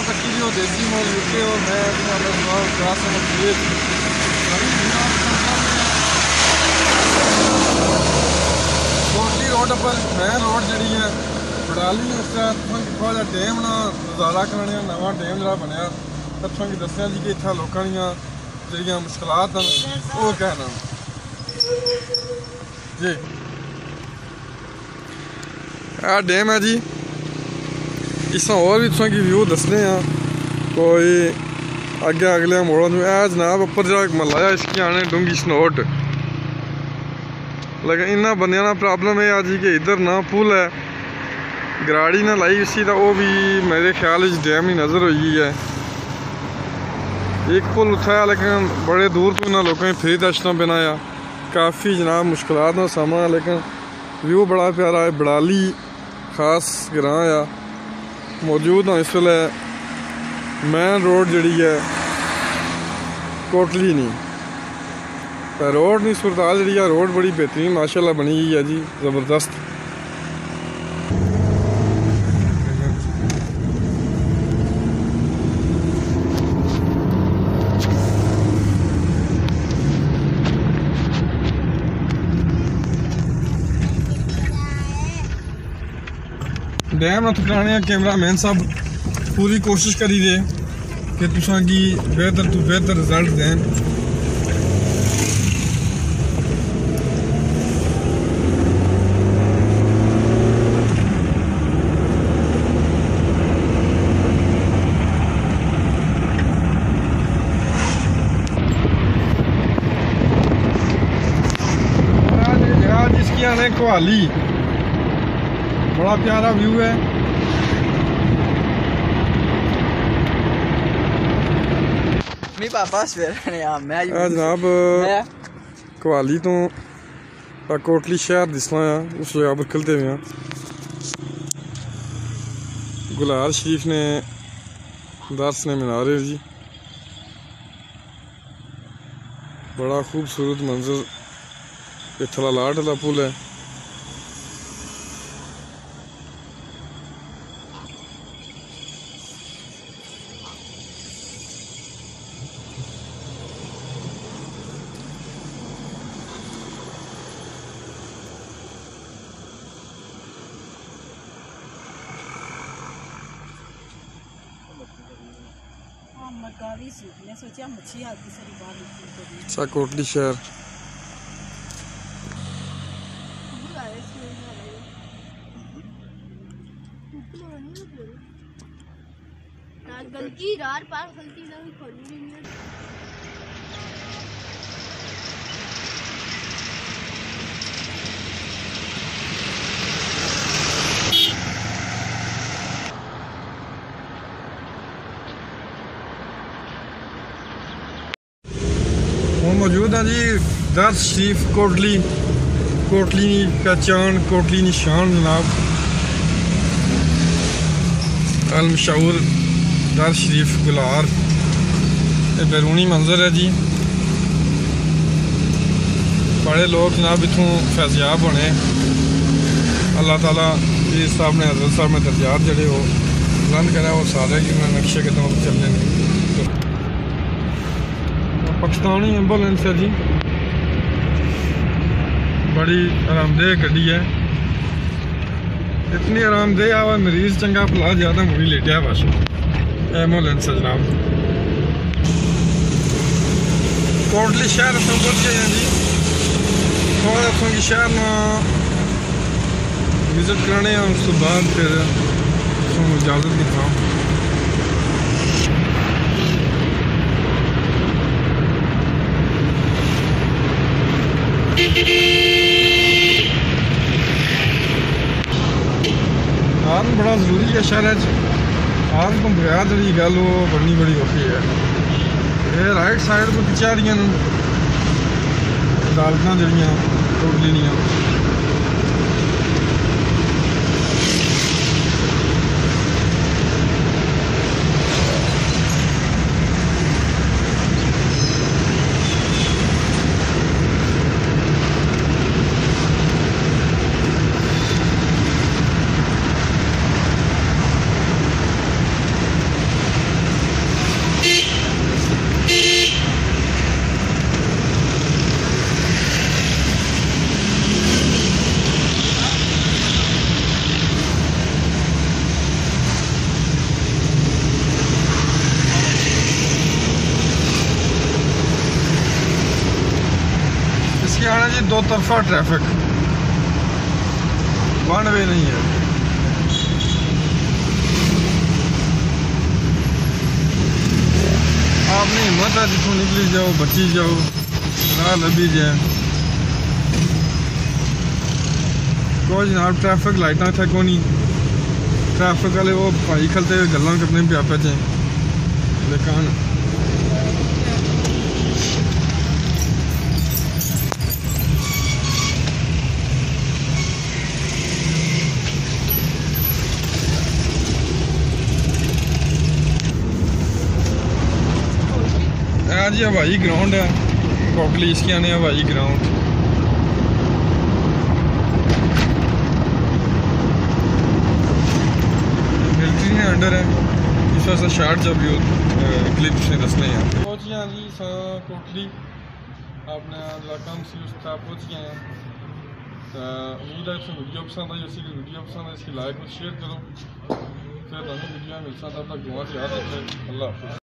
तक जो देसी मोल यूके और मैं कोटली रोड पर मेन रोड जी है बड़ाली थोड़ा जहा डैम ना नज़ारा कराने नवा डैम जरा बनया तथों की दसिया जी कि इतना लोगों जी मुश्किलात हैं वो कहना जी आ डैम है जी इस और भी तुम व्यू दसने कोई अगे अगले मोड़ा जनाब उपर जो महल है इसकी आने डूंगी स्नोट लेकिन इन्ना बंद ना प्रॉब्लम है जी कि इधर ना पुल है गराड़ी ना लाई उसी तो वो भी मेरे ख्याल डैम ही नज़र हुई है एक पुल उठाया लेकिन बड़े दूर तो इन्होंने लोगों फिर दर्शना बनाया काफ़ी जनाब मुश्किलात का सामना लेकिन व्यू बड़ा प्यारा है बड़ाली खास ग्रां आ मौजूद हाँ इस वे मेन रोड जी है कोटली नहीं पर रोड नहीं सुरताल जी है रोड बड़ी बेहतरीन माशाल्लाह बनी हुई है जी ज़बरदस्त डैम थकाने कैमरा मैन साहब पूरी कोशिश करी दे कि तुसा की बेहतर तो बेहतर रिजल्ट दें जिसकी आने कोहाली बड़ा प्यारा व्यू है जनाब कोहाली तो कोटली शहर दिसना है उस जगह पर खलते हुए हैं गुलार शरीफ ने दर्श ने मीनार है जी बड़ा खूबसूरत मंजर ये थला लाट वाला पुल है अच्छा कोटली शहर मौजूद हैं जी दर्स शरीफ कोटली पहचान कोटली निशान जनाब अल मशहूर दर्स शरीफ गुलार ये बैरूनी मंजर है जी बड़े लोग जनाब इतों फैज़याब होने अल्लाह ताला जी साहब ने हज़रत साहब ने दर्जात जड़े वो बुलंद करा और सारे कि नक्शे कदम चलने पाकिस्तानी एम्बुलेंस है जी बड़ी आरामदेह गड्डी है इतनी आरामदेह आवा मरीज चंगा भला ज़्यादा मुड़ी लेटिया बस एम्बुलेंस है जनाब कोटली शहर अस पहुँच गए हैं जी थोड़ा इतों की शहर ना विजिट कराने उस तो बाद फिर इजाज़त दिखा हार्न बड़ा जरूरी है शहर हार्न तो बगैर जी गल वो बननी बड़ी औखी है ये राइट साइड को पिछा दियां अदालत जड़ियाँ टोटली दियाँ जी दो तरफा ट्रैफिक, वन वे नहीं है। आपने हिम्मत है जिसको निकली जाओ, बची जाओ, राह लभी जाए। कोई जनाब ट्रैफिक लाइटा थे को नहीं, ट्रैफिक वाले वो भाई खलते हुए गल्लां करने पे आपे थे लेकिन जी हवाई ग्राउंड है कोटली, इसके आने हवाई ग्राउंड। मिलिट्री ने अंडर है इस वजह से शार्ट जब भी क्लिप से दसने हैं। पहुँच गए हैं जी कोटली, अपने इलाका से उस तक पहुँच गए हैं। उम्मीद है इसमें वीडियो पसंद आई, इसी वीडियो पसंद है इसकी लाइक और शेयर करो। फिर नई वीडियो मिल सकता, तब तक दुआ से याद रखें। अल्लाह हाफ़िज़।